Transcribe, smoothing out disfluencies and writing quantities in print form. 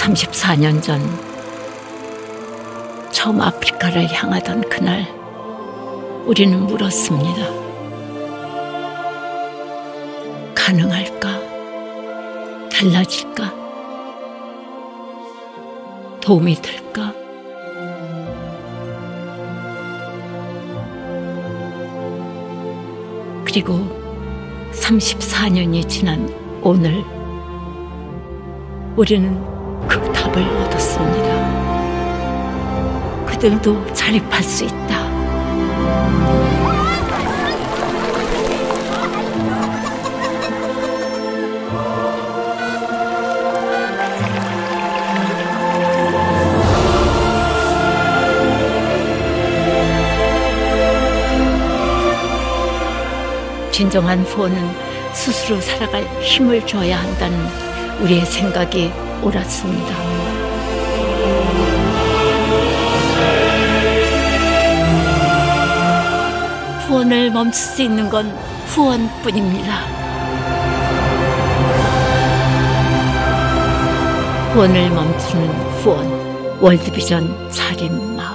34년 전 처음 아프리카를 향하던 그날 우리는 물었습니다. 가능할까? 달라질까? 도움이 될까? 그리고 34년이 지난 오늘 우리는 그 답을 얻었습니다. 그들도 자립할 수 있다. 진정한 후원은 스스로 살아갈 힘을 줘야 한다는 우리의 생각이 옳았습니다. 후원을 멈출 수 있는 건 후원뿐입니다. 후원을 멈추는 후원, 월드비전 살인마을.